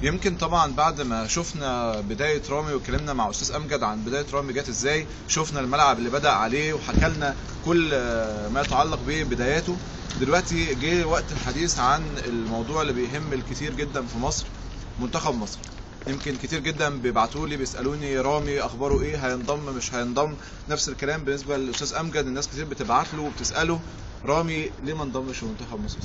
يمكن طبعا بعد ما شفنا بدايه رامي واتكلمنا مع استاذ امجد عن بدايه رامي جت ازاي، شفنا الملعب اللي بدا عليه وحكى لنا كل ما يتعلق ببداياته. دلوقتي جه وقت الحديث عن الموضوع اللي بيهم الكثير جدا في مصر، منتخب مصر. يمكن كتير جدا بيبعتوا لي بيسالوني رامي اخباره ايه، هينضم مش هينضم. نفس الكلام بالنسبه للاستاذ امجد، الناس كتير بتبعت له وبتساله رامي ليه ما انضمش لمنتخب مصر.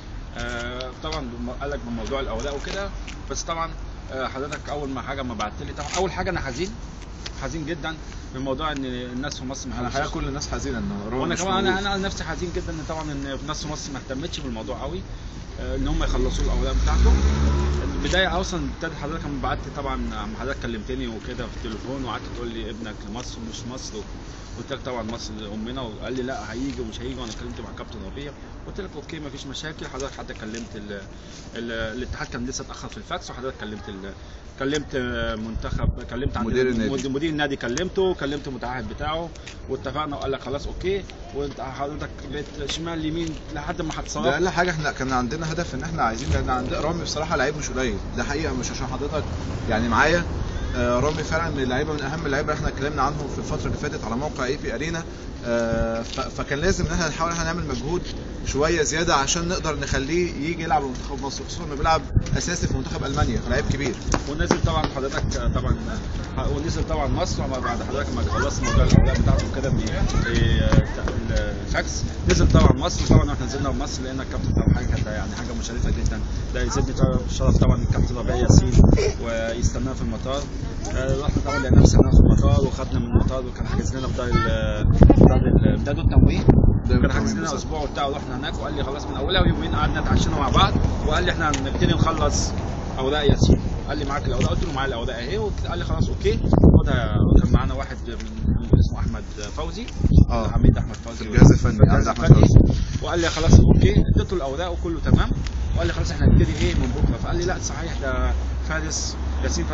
طبعا قال لك بموضوع الاوراق وكده، بس طبعا حضرتك اول ما حاجه ما بعت لي، طبعا اول حاجه انا حزين جدا بموضوع ان الناس في مصر انا الحقيقه كل الناس حزينه ان رامي وانا كمان انا نفسي حزين جدا ان طبعا ان الناس في مصر ما اهتمتش بالموضوع قوي، ان هم يخلصوا الاوراق بتاعتهم. البدايه اصلا ابتدت حضرتك لما بعت طبعا، حضرتك كلمتني وكده في التليفون وقعدت تقول لي ابنك لمصر ومش مصر، قلت لك طبعا مصر امنا، وقال لي لا هيجي ومش هيجي، وانا اتكلمت مع كابتن ربيع قلت لك اوكي مفيش مشاكل. حضرتك حتى كلمت الاتحاد كان لسه اتاخر في الفاكس، وحضرتك كلمت منتخب، كلمت عن مدير النادي، كلمت المتعهد بتاعه واتفقنا، وقال لك خلاص اوكي. وانت حضرتك بقيت شمال يمين لحد ما هتصرف. ده اقل حاجه احنا كان عندنا هدف ان احنا عايزين، لان عند رامي بصراحه لعيب مش قليل، ده حقيقه مش عشان حضرتك يعني معايا. رامي فعلا من اللعيبه، من اهم اللعيبه اللي احنا اتكلمنا عنهم في الفتره اللي فاتت على موقع اي بي ارينا. فكان لازم ان احنا نحاول ان احنا نعمل مجهود شويه زياده عشان نقدر نخليه يجي يلعب منتخب مصر، خصوصا انه بيلعب اساسي في منتخب المانيا، لعيب كبير. ونزل طبعا حضرتك ونزل طبعا مصر، وما بعد حضرتك ما خلصت موضوع الاوراق بتاعته كده بالفاكس، نزل طبعا مصر. طبعا احنا نزلنا مصر لان الكابتن طبعا حاجه كانت يعني حاجه مشرفه جدا، ده يزيدني شرف طبعا الكابتن ربيع ياسين ويستنانا في المطار. رحنا طبعا لقينا نفسنا في المطار، وخدنا من المطار، وكان حاجز لنا في دار التموين، كان حاجز لنا اسبوع وبتاع. ورحنا هناك وقال لي خلاص من اولها يومين قعدنا اتعشينا مع بعض، وقال لي احنا هنبتدي نخلص اوراق ياسين. قال لي معاك الاوراق؟ قلت له معايا الاوراق اهي. وقال لي خلاص اوكي خدها. كان معانا واحد من اسمه احمد فوزي، عميد احمد فوزي، الجهاز الفني عند احمد فوزي. وقال لي خلاص اوكي، اديته الاوراق وكله تمام. وقال لي خلاص احنا هنبتدي ايه من بكره. فقال لي لا صحيح ده ياسين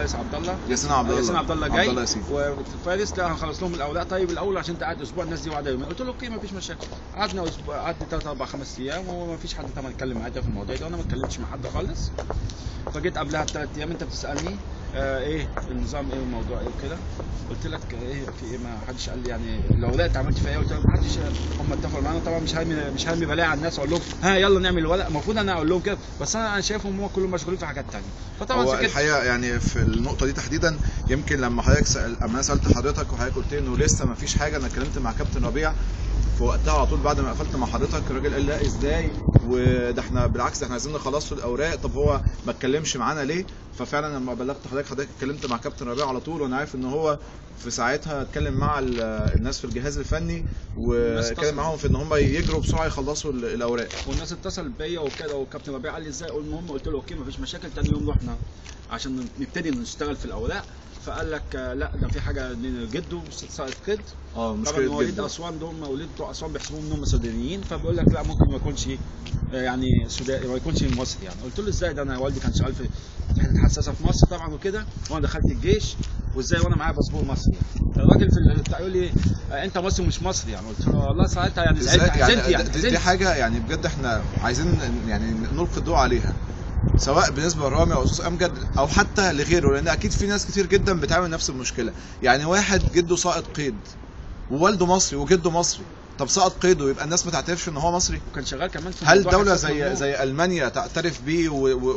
عبد الله جاي، وفارس لا هنخلص لهم الاوراق. طيب الاول عشان انت قاعد اسبوع، الناس دي قاعده يومين. قلت له اوكي مفيش مشاكل. قعدنا اسبوع، قعدت 3 4 5 ايام، ومفيش حد طبعا اتكلم معايا في الموضوع ده، وانا ما اتكلمتش مع حد خالص. فجيت قبلها ب3 ايام انت بتسالني ايه النظام، ايه الموضوع ايه وكده. قلت لك ايه في ايه، ما حدش قال لي يعني الاوراق انت عملت فيها ايه. قلت لك ما حدش، هم اتفقوا معانا طبعا، مش هرمي بلاعه على الناس اقول لهم ها يلا نعمل الورق. المفروض انا اقول لهم كده، بس انا شايفهم هم كلهم مشغولين في حاجات ثانيه. فطبعا هو الحقيقه يعني في النقطه دي تحديدا، يمكن لما حضرتك اما انا سالت حضرتك وحضرتك قلت لي انه لسه ما فيش حاجه، انا اتكلمت مع كابتن ربيع في وقتها على طول بعد ما قفلت مع حضرتك. الراجل قال لا ازاي، وده احنا بالعكس ده احنا عايزين نخلص له الاوراق، طب هو ما اتكلمش معانا ليه؟ ففعلا لما بلغت حضرتك اتكلمت مع كابتن ربيع على طول، وانا عارف ان هو في ساعتها اتكلم مع الناس في الجهاز الفني، واتكلم معاهم في ان هم يجروا بسرعه يخلصوا الاوراق. والناس اتصلت بيا وكده، والكابتن ربيع قال لي ازاي. المهم قلت له اوكي مفيش مشاكل. تاني يوم رحنا عشان نبتدي نشتغل في الاوراق، فقال لك لا ده في حاجه جده سائق قيد. طبعا مواليد اسوان، دول مواليد بتوع اسوان بيحسبوهم انهم سودانيين، فبيقول لك لا ممكن ما يكونش يعني سوداني، ما يكونش مصري يعني. قلت له ازاي ده، انا والدي كان شغال في حته حساسه في مصر طبعا وكده، وانا دخلت الجيش، وازاي وانا معايا باسبور مصري يعني. الراجل في بتاع يقول لي انت مصري مش مصري يعني. قلت له والله ساعتها يعني زعلت، حزنت يعني. دي حاجه يعني بجد احنا عايزين يعني نلقي الضوء عليها، سواء بالنسبه لرامي او استاذ امجد او حتى لغيره، لان اكيد في ناس كتير جدا بتعمل نفس المشكله. يعني واحد جده ساقط قيد ووالده مصري وجده مصري، طب سقط قيده يبقى الناس ما تعترفش ان هو مصري؟ وكان شغال كمان في هل دوله زي المانيا تعترف بيه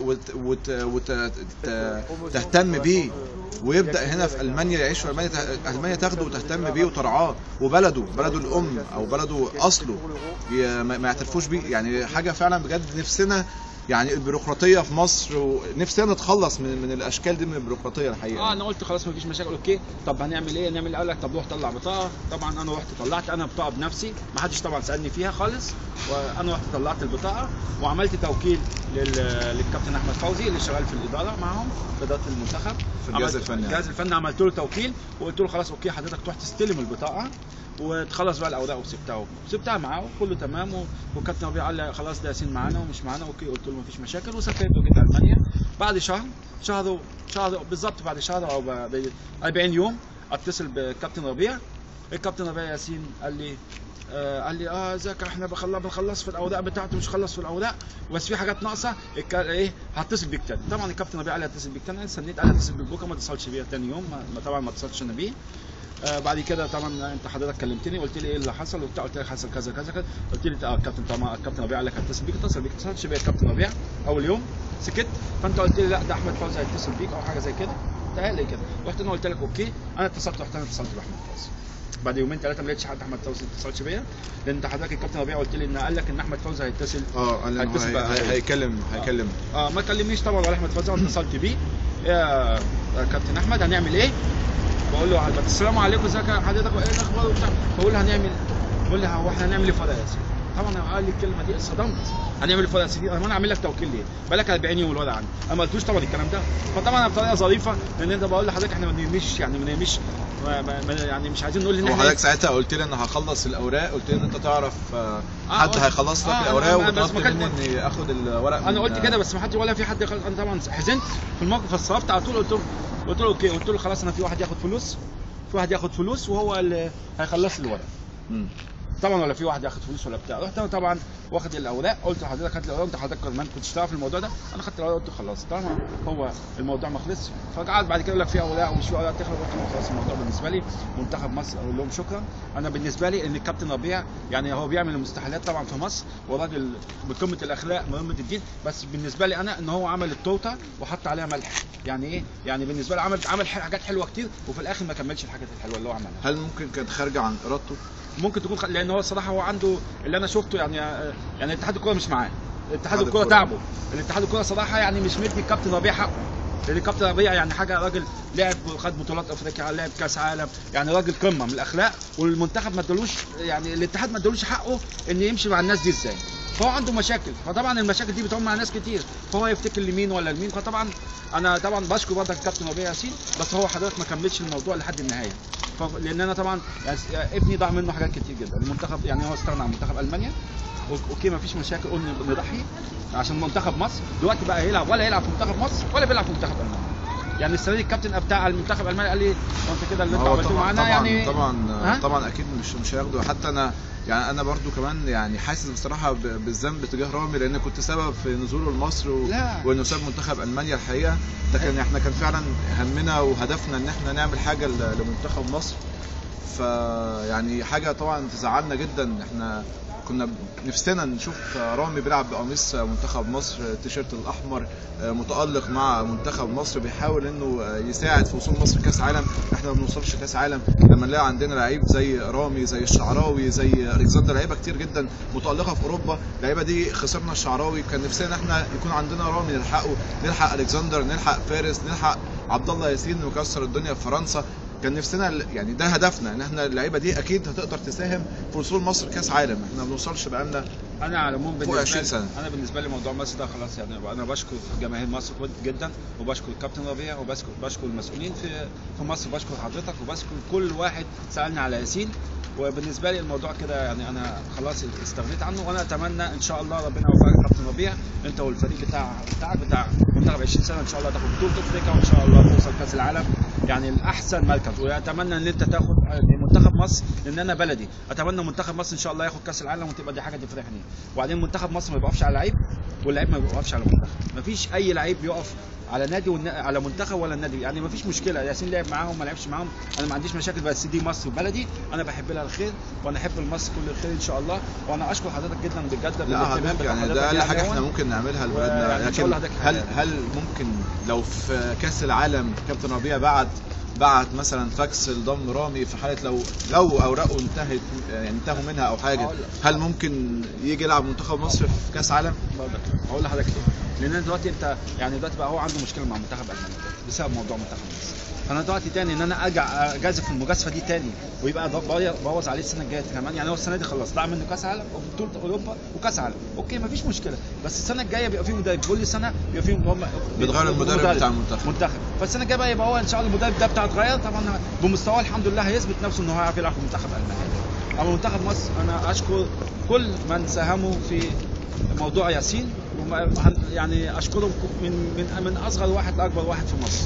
وتهتم بيه، ويبدا هنا في المانيا يعيش في المانيا تاخده وتهتم بيه وترعاه، وبلده الام او بلده اصله ما يعترفوش بيه؟ يعني حاجه فعلا بجد نفسنا يعني البيروقراطيه في مصر، ونفسنا نتخلص من الاشكال دي من البيروقراطيه الحقيقه. انا قلت خلاص مفيش مشاكل اوكي. طب هنعمل ايه؟ نعمل قال لك طب روح طلع بطاقه. طبعا انا رحت طلعت انا بطاقه بنفسي، ما حدش طبعا سالني فيها خالص، وانا رحت طلعت البطاقه وعملت توكيل للكابتن احمد فوزي اللي شغال في الاداره معاهم في اداره المنتخب في الجهاز الفني. عملت له توكيل وقلت له خلاص اوكي حضرتك تروح تستلم البطاقه وتخلص بقى الاوراق، وسبتها معاه وكله تمام. وكابتن ربيع قال لي خلاص ده ياسين معانا ومش معانا اوكي. قلت له مفيش مشاكل، وسافرت وجيت المانيا. بعد شهر بالظبط، بعد شهر او 40 يوم اتصل بكابتن ربيع. الكابتن ربيع ياسين قال لي قال لي ازيك احنا بنخلص في الاوراق بتاعته، مش خلص في الاوراق بس في حاجات ناقصه ايه هتصل بيك تاني. طبعا الكابتن ربيع قال لي هتصل بيك تاني، انا استنيت قال لي هتصل بيك بكره، ما اتصلش بيا تاني يوم، طبعا ما اتصلتش انا بيه. بعد كده طبعا انت حضرتك كلمتني قلت لي ايه اللي حصل وبتاع، قلت لك حصل كذا كذا كذا، قلت لي الكابتن طبعا الكابتن ربيع قال لك هتصل بيك، اتصل بيك، اتصلتش بيا الكابتن ربيع اول يوم سكت، فانت قلت لي لا ده احمد فوزي هيتصل بيك او حاجه زي كده تهيألي كده، رحت انا قلت لك اوكي، انا اتصلت، رحت انا اتصلت باحمد فوزي بعد يومين ثلاثه ما لقيتش حد احمد فوزي ما اتصلش بيا، لان انت حضرتك الكابتن ربيع قلت لي ان قال لك ان احمد فوزي هيتصل هيكلم ما كلمنيش طبعا ولا احمد فوزي، انا اتصلت بيه يا كابتن احمد هنعمل ايه؟ بقول له السلام عليكم ازيك حضرتك وايه الاخبار وبتاع، بقول له هنعمل، بقول لي هو احنا هنعمل ايه في ورقه ياسين؟ طبعا قال لي الكلمه دي اتصدمت، هنعمل ايه في ورقه ياسين؟ انا اعمل لك توكيل ليه؟ بقالك 40 يوم الورقه عندي، انا ما قلتوش طبعا الكلام ده، فطبعا انا بطريقه ظريفه لان انت بقول لحضرتك احنا ما بنرميش يعني مش عايزين نقول ان احنا حضرتك ساعتها قلت لي انا هخلص الاوراق، قلت لي ان انت تعرف حد هيخلص لك الاوراق وطلبت مني اني اخد الورق انا قلت كده بس ما حد ولا في حد يخلص. انا طبعا حزنت في الموقف فصرفت على طول، قلت له اوكي، قلت له خلاص انا في واحد ياخد فلوس وهو اللي هيخلص لي الورق طبعا، ولا في واحد ياخد فلوس ولا بتاع. رحت انا طبعا واخد الاوراق، قلت لحضرتك هات الاوراق، انت حضرتك كمان كنتش تعرف الموضوع ده، انا خدت الاوراق قلت خلاص طالما هو الموضوع ما خلصش، فقعد بعد كده يقول لك في اوراق ومش في اوراق تخلص، قلت خلاص الموضوع بالنسبه لي منتخب مصر اقول لهم شكرا. انا بالنسبه لي ان الكابتن ربيع يعني هو بيعمل المستحيلات طبعا في مصر، وراجل بقمه الاخلاق بقمه الدين، بس بالنسبه لي انا ان هو عمل التورته وحط عليها ملح، يعني ايه؟ يعني بالنسبه لي عمل حاجات حلوه كتير وفي الاخر ما كملش الحاجات الحلوه اللي هو عملها. هل ممكن كانت خارجه عن ارادته؟ ممكن تكون لان هو الصراحه هو عنده اللي انا شفته يعني اتحاد الكوره مش معاه، اتحاد الكوره تعبه، الاتحاد الكوره صراحه يعني مش مدي الكابتن ربيع حقه، لان الكابتن ربيع يعني حاجه راجل لعب خد بطولات افريقيا، لعب كاس عالم، يعني راجل قمه من الاخلاق، والمنتخب ما ادالوش يعني الاتحاد ما ادالوش حقه ان يمشي مع الناس دي ازاي، فهو عنده مشاكل، فطبعا المشاكل دي بتعم مع ناس كتير، فهو يفتكر لمين ولا لمين، فطبعا انا طبعا بشكر برضك الكابتن ربيع ياسين، بس هو حضرتك ما كملش الموضوع لحد النهايه، لان انا طبعا يعني ابني ضاع منه حاجات كتير جدا، المنتخب يعني هو استغنى عن منتخب المانيا، اوكي ما فيش مشاكل، قلنا نضحي عشان منتخب مصر، دلوقتي بقى يلعب ولا يلعب في منتخب مصر ولا بيلعب في منتخب المانيا، يعني السنه دي الكابتن بتاع المنتخب الالماني قال لي انت كده اللي انت عملته معانا يعني طبعا اكيد مش هياخده، حتى انا يعني انا برضو كمان يعني حاسس بصراحه بالذنب تجاه رامي، لان كنت سبب في نزوله لمصر وانه ساب منتخب المانيا الحقيقه، ده كان احنا كان فعلا همنا وهدفنا ان احنا نعمل حاجه لمنتخب مصر، فيعني حاجه طبعا تزعلنا جدا، احنا كنا نفسنا نشوف رامي بيلعب بقميص منتخب مصر، التيشيرت الاحمر، متالق مع منتخب مصر، بيحاول انه يساعد في وصول مصر كاس عالم، احنا ما بنوصلش كاس عالم لما نلاقي عندنا لعيب زي رامي زي الشعراوي زي الكسندر، لعيبه كتير جدا متالقه في اوروبا، اللعيبه دي خسرنا الشعراوي، كان نفسنا ان احنا يكون عندنا رامي نلحقه، نلحق الكسندر، نلحق فارس، نلحق عبد الله ياسين مكسر الدنيا في فرنسا، كان نفسنا يعني ده هدفنا ان احنا اللعيبه دي اكيد هتقدر تساهم في وصول مصر كاس عالم، احنا ما بنوصلش بقالنا انا على العموم فوق 20 سنه. انا بالنسبه لي موضوع مصر ده خلاص يعني انا بشكر جماهير مصر جدا، وبشكر الكابتن ربيع، وبشكر المسؤولين في مصر، بشكر حضرتك، وبشكر كل واحد سالني على ياسين، وبالنسبه لي الموضوع كده يعني انا خلاص استغنيت عنه، وانا اتمنى ان شاء الله ربنا يوفقك يا كابتن ربيع، انت والفريق بتاعك بتاع منتخب 20 سنه ان شاء الله تاخد بطوله افريقيا، وان شاء الله توصل كاس العالم يعني الاحسن مركز، واتمنى ان انت تاخد منتخب مصر، لان انا بلدي اتمنى منتخب مصر ان شاء الله ياخد كاس العالم، وتبقى دي حاجه تفرحني، وبعدين منتخب مصر ما يوقفش على لعيب، واللعيب ما يوقفش على منتخب، ما فيش اي لعيب يقف على نادي على منتخب ولا النادي، يعني ما فيش مشكله، ياسين لعب معاهم ما لعبش معاهم انا ما عنديش مشاكل، بس دي مصر وبلدي، انا بحب لها الخير، وانا احب لمصر كل الخير ان شاء الله، وانا اشكر حضرتك جدا بجد بالاهتمام يعني ده اقل حاجه احنا ممكن نعملها لبلدنا، لكن هل ممكن لو في كاس العالم كابتن ربيع بعت مثلا فاكس لضم رامي في حاله لو اوراقه انتهوا منها او حاجه، هل ممكن يجي يلعب منتخب مصر في كاس عالم؟ هقول لحضرتك ليه؟ لان دلوقتي انت يعني دلوقتي بقى هو عنده مشكله مع منتخب المانيا بسبب موضوع منتخب مصر، فانا دلوقتي تاني ان انا ارجع اجازف في المجازفه دي تاني ويبقى بوظ عليه السنه الجايه كمان، يعني هو السنه دي خلاص ضاع منه كاس عالم وبطوله اوروبا وكاس عالم، اوكي مفيش مشكله، بس السنه الجايه بيبقى فيه مدرب، كل سنه بيبقى فيه بيتغير المدرب بتاع المنتخب، فالسنه الجايه بقى يبقى هو ان شاء الله المدرب ده بتاعه اتغير طبعا بمستواه الحمد لله هيثبت نفسه انه هيعرف يلعب في منتخب المانيا. اما منتخب مصر انا اشكر كل من ساهموا في موضوع ياسين، يعني اشكرهم من اصغر واحد لاكبر واحد في مصر،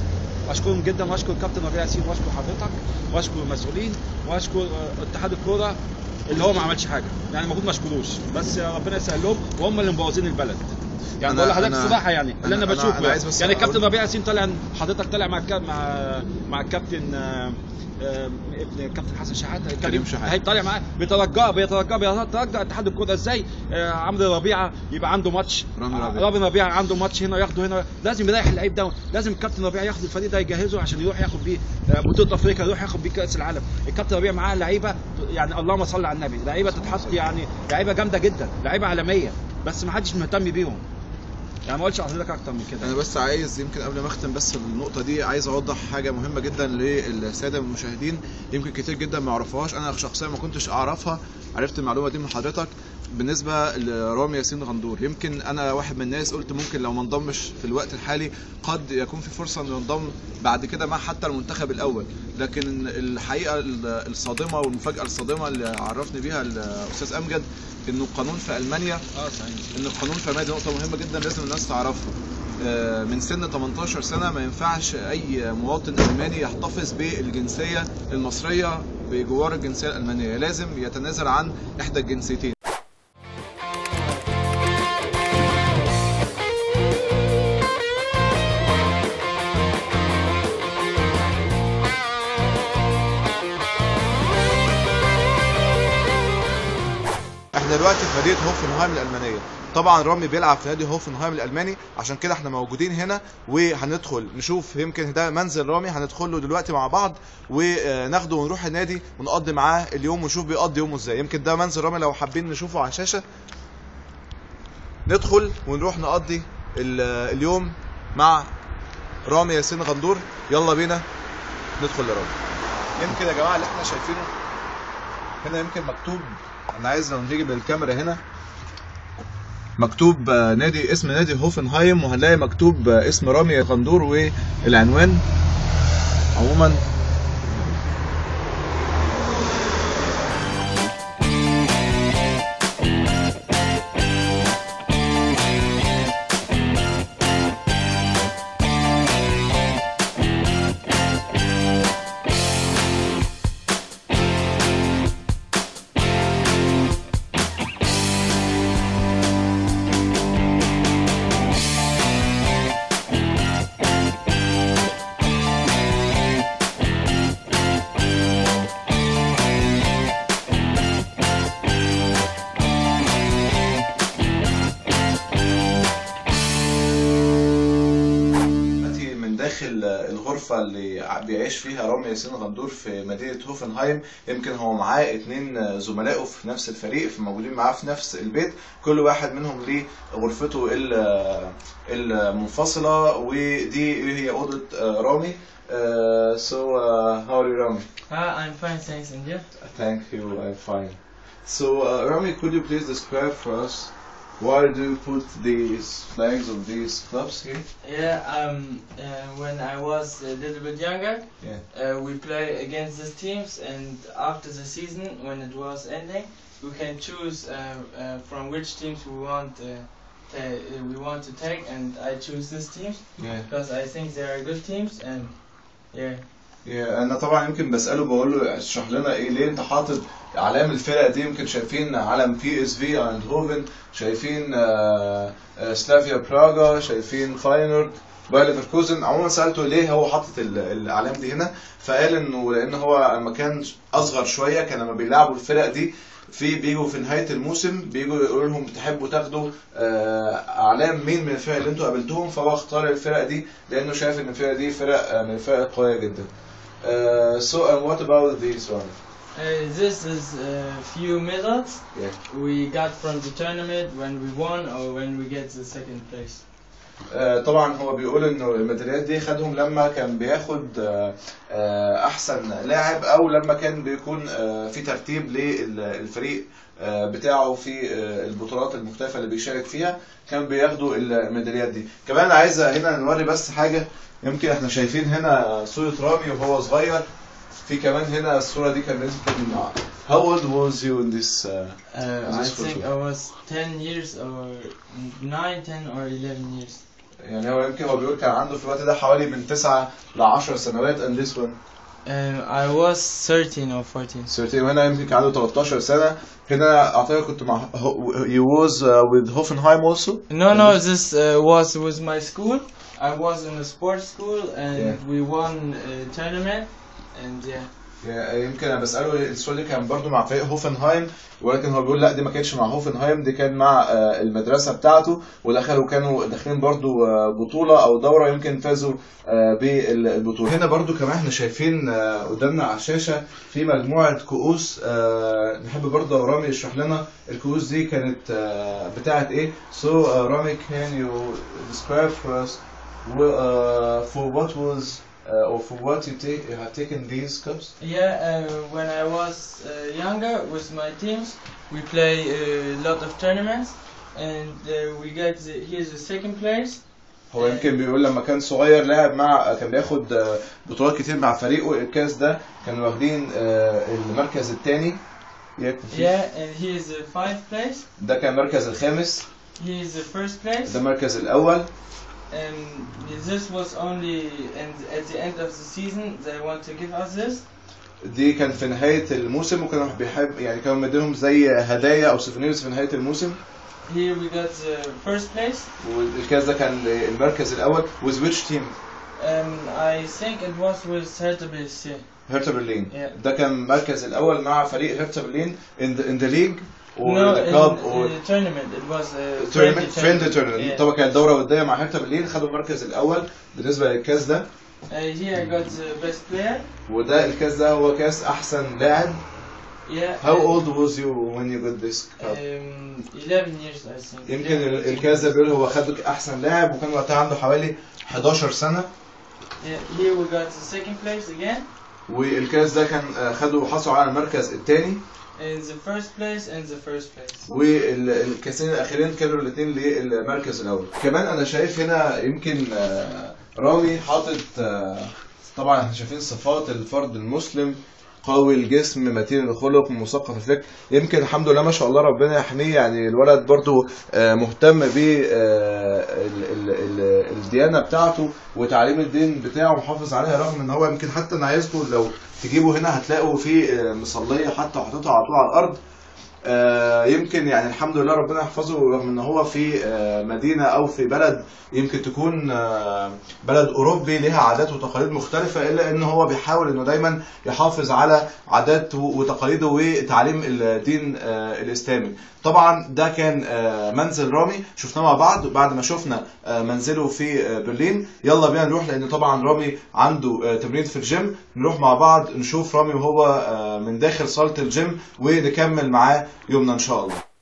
واشكرهم جدا، واشكر الكابتن ربيع ياسين، واشكر حضرتك، واشكر المسؤولين، واشكر اتحاد الكوره اللي هو ما عملش حاجه، يعني المفروض ما اشكروش، بس ربنا يسهل لهم، وهم اللي مبوظين البلد. يعني بقول لحضرتك الصراحه، يعني اللي انا بشوفه يعني الكابتن ربيع ياسين طالع، حضرتك طالع مع الكابتن ابن الكابتن حسن شحاته، كريم شحاته، طالع معاه بيترجى اتحاد الكوره ازاي عمرو ربيعه يبقى عنده ماتش، رامي ربيعه عنده ماتش هنا ياخده هنا، لازم يريح اللعيب ده، لازم الكابتن ربيعه ياخد الفريق ده يجهزه عشان يروح ياخد بيه بطوله افريقيا، يروح ياخد بيه كاس العالم. الكابتن ربيعه معاه لعيبه يعني اللهم صل على النبي، لعيبه تتحط، يعني لعيبه جامده جدا، لعيبه عالميه، بس ما حدش مهتم بيهم. يعني ما قلتش لحضرتك اكتر من كده. انا بس عايز يمكن قبل ما اختم بس النقطه دي، عايز اوضح حاجه مهمه جدا للساده المشاهدين، يمكن كتير جدا ما يعرفوهاش، انا شخصيا ما كنتش اعرفها، عرفت المعلومه دي من حضرتك بالنسبه لرامي ياسين غندور. يمكن انا واحد من الناس قلت ممكن لو ما انضمش في الوقت الحالي قد يكون في فرصه انه ينضم بعد كده مع حتى المنتخب الاول، لكن الحقيقه الصادمه والمفاجاه الصادمه اللي عرفني بيها الاستاذ امجد انه القانون في المانيا، ان القانون في المانيا نقطه مهمه جدا لازم الناس تعرفها، من سن 18 سنه ما ينفعش اي مواطن الماني يحتفظ بالجنسيه المصريه بجوار الجنسيه الالمانيه، لازم يتنازل عن احدى الجنسيتين. احنا دلوقتي في مدينه هوفنهايم الالمانيه، طبعا رامي بيلعب في نادي هوفنهايم الالماني، عشان كده احنا موجودين هنا وهندخل نشوف، يمكن ده منزل رامي، هندخل له دلوقتي مع بعض وناخده ونروح النادي ونقضي معاه اليوم ونشوف بيقضي يومه ازاي. يمكن ده منزل رامي لو حابين نشوفه على الشاشه، ندخل ونروح نقضي اليوم مع رامي ياسين غندور. يلا بينا ندخل لرامي. يمكن يا جماعه اللي احنا شايفينه هنا يمكن مكتوب، انا عايز لو نيجي بالكاميرا هنا مكتوب اسم نادي هوفنهايم، وهنلاقي مكتوب اسم رامي غندور والعنوان. عموما الغرفة اللي بيعيش فيها رامي ياسين غندور في مدينة هوفنهايم، يمكن هو معاه 2 زملائه في نفس الفريق، موجودين معاه في نفس البيت، كل واحد منهم ليه غرفته المنفصلة، ودي هي أوضة رامي. So how are you, Rami? I'm fine, thanks, and you? Thank you, I'm fine. So Rami, could you please describe for us why do you put these flags of these clubs here? Yeah, when I was a little bit younger, we play against these teams, and after the season, when it was ending, we can choose from which teams we want to take, and I choose these teams because I think they are good teams, and انا طبعا يمكن بساله بقول له اشرح لنا ليه انت حاطط اعلام الفرق دي. يمكن شايفين علم بي اس في ايندهوفن، شايفين سلافيا براغا، شايفين فاينورد، باير ليفركوزن. عموما سالته ليه هو حاطط الاعلام دي هنا، فقال انه لان هو لما كان اصغر شويه كان لما بيلعبوا الفرق دي بيجوا في نهايه الموسم بيجوا يقولوا لهم تحبوا تاخدوا اعلام مين من الفرق اللي انتوا قابلتوهم، فهو اختار الفرق دي لانه شايف ان الفرق دي فرق من الفرق القويه جدا. So what about this one? This is a few medals we got from the tournament when we won or when we get the second place. طبعا هو بيقول انه الميداليات دي خدهم لما كان بياخد احسن لاعب او لما كان بيكون في ترتيب للفريق بتاعه في البطولات المختلفه اللي بيشارك فيها، كان بياخدوا الميداليات دي. كمان عايز هنا نوري بس حاجه، يمكن احنا شايفين هنا صوره رامي وهو صغير، في كمان هنا الصوره دي كان يمكن How old was you in this I think I was 10 years or 9, 10 or 11 years. يعني هو يمكن هو بيقول كان عنده في الوقت ده حوالي من 9 ل 10 سنوات. and this one I was 13 or 14. 13. وهنا يمكن كان عنده 13 سنة. هنا أعتقد كنت مع you was with Hoffenheim also. No, this was with my school. I was in a sports school and we won a tournament and يمكن انا بساله السؤال ده كان برضو مع فريق هوفنهايم، ولكن هو بيقول لا دي ما كانتش مع هوفنهايم، دي كان مع المدرسه بتاعته، ودخلوا كانوا داخلين برضو بطوله او دوره يمكن فازوا بالبطوله. هنا برضو كمان احنا شايفين قدامنا على الشاشه في مجموعه كؤوس. نحب برضو رامي يشرح لنا الكؤوس دي كانت بتاعت ايه. So رامي can you describe for us for what was or for what you have taken these cups? When I was younger with my teams, we play a lot of tournaments, and we get here's the second place. هو يمكن بيقول لما كان صغير لعب كان بياخد بطولات كتير مع فريقه. الكاس ده كانوا واخدين المركز الثاني. And here's the 5th place. ده كان المركز الخامس. Here's the 1st place. ده المركز الأول. And this was only at the end of the season they want to give us this. دي كان في نهاية الموسم، وكانوا بيحب يعني كانوا مدينهم زي هدايا أو سوفينيرز في نهاية الموسم. Here we got the 1st place. والكاس ده كان المركز الأول. With which team? I think it was with Hertha Berlin. Hertha Berlin. ده كان المركز الأول مع فريق Hertha Berlin in the league. No, in the tournament. It was a friendly tournament. طبعا كانت دورة ودية مع هرتا برلين، خدوا المركز الأول بالنسبة للكاس ده. Here I got the best player. وده الكاس ده هو كاس أحسن لاعب. How old was you when you got this cup? 11 years I think. يمكن الكاس ده بيقول هو خد أحسن لاعب وكان وقتها عنده حوالي 11 سنة. Here we got the 2nd place again. والكاس ده كان حصلوا على المركز الثاني. In the 1st place and the 1st place. والكاسين الاخيرين كانوا الاثنين للمركز الاول. كمان انا شايف هنا يمكن رامي حاطط طبعا احنا شايفين صفات الفرد المسلم، قوي الجسم، متين الخلق، مثقف الفكر. يمكن الحمد لله ما شاء الله ربنا يحميه، يعني الولد برضو مهتم بالديانه بتاعته وتعليم الدين بتاعه محافظ عليها، رغم ان هو يمكن حتى انا عايزكم لو تجيبوا هنا هتلاقوا في مصليه حتى وحاططها على طول على الارض. يمكن يعني الحمد لله ربنا يحفظه، رغم ان هو في مدينه او في بلد يمكن تكون بلد اوروبي لها عادات وتقاليد مختلفه، الا ان هو بيحاول انه دايما يحافظ على عادات وتقاليده وتعليم الدين الاسلامي. طبعا ده كان منزل رامي شفناه مع بعد ما شفنا منزله في برلين. يلا بينا نروح، لان طبعا رامي عنده تمرين في الجيم. نروح مع بعض نشوف رامي وهو من داخل صالة الجيم ونكمل معاه يومنا ان شاء الله.